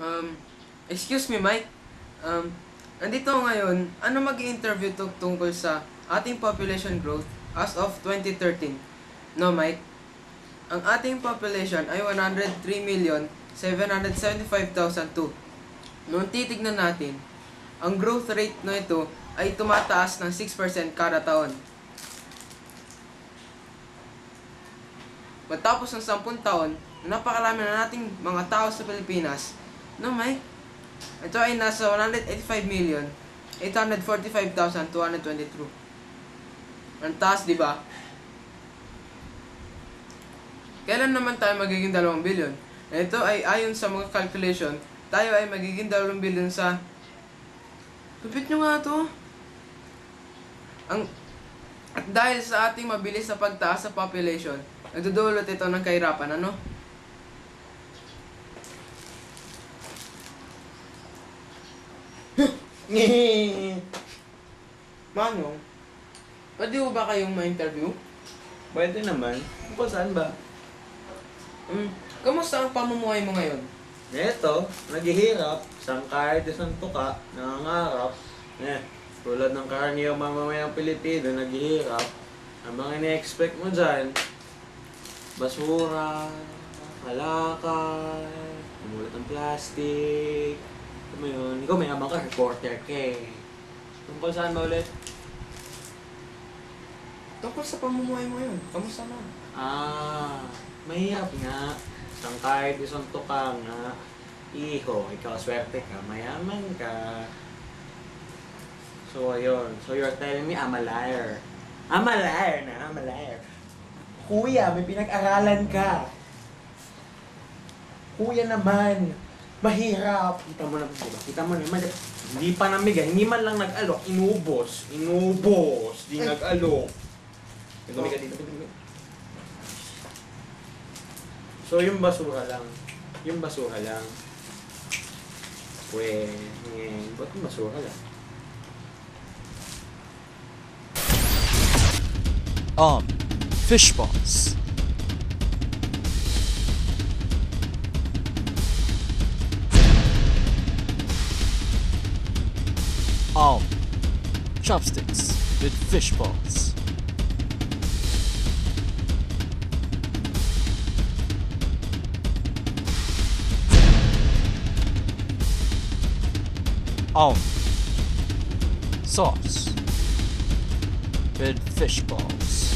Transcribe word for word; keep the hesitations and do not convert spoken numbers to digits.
Um, excuse me, Mike. Um, nandito ako ngayon. Ano mag-i-interview to tungkol sa ating population growth as of twenty thirteen? No, Mike? Ang ating population ay one hundred three million seven hundred seventy-five thousand two. Noong titignan natin, ang growth rate na ito ay tumataas ng six percent kada taon. Matapos ng sampung taon, napakarami na nating mga tao sa Pilipinas. No, Mike? Ito ay nasa one hundred eighty-five million eight hundred forty-five thousand two hundred twenty-two. Ang taas, di ba? Kailan naman tayo magiging dalawang billion? Ito ay ayon sa mga calculation, tayo ay magiging dalawang billion sa... Lupit nyo nga to. Ang... At dahil sa ating mabilis na pagtaas sa population, nagdudulot ito ng kahirapan, ano? Manong, pwede mo ba kayong ma-interview? Pwede naman. Kung saan ba? Hmm, kamusta ang pamumuhay mo ngayon? Eto, naghihirap. Sangkay, isang tuka, nangangarap. Eh, tulad ng karaniwang mamamayang Pilipino, naghihirap. Ang mga ine-expect mo dyan, basura, kalakal, umulot ng plastic. Ano mo yun? Ikaw may abang ka, reporter ka eh. Tungkol saan ba ulit? Tungkol sa pamumuhay mo ngayon, kamusta na? Ah, mahirap nga. Sangkay, isang tuka nga. Iho, ikaw swerte ka, mayaman ka. So, ayun. So, you're telling me I'm a liar. I'm a liar na, I'm a liar. Kuya, may pinag-aralan ka. Kuya naman, mahirap. Kita mo na, diba? Kita mo naman, hindi pa namigay, hindi man lang nag-alok, inubos. Inubos, di nag-alok. Nagumika dito, dito. So, yung basura lang. Yung basura lang. Pwe, ngayon, ba't yung basura lang? Um, fish balls. Um, chopsticks with fish balls. Um, sauce with fish balls.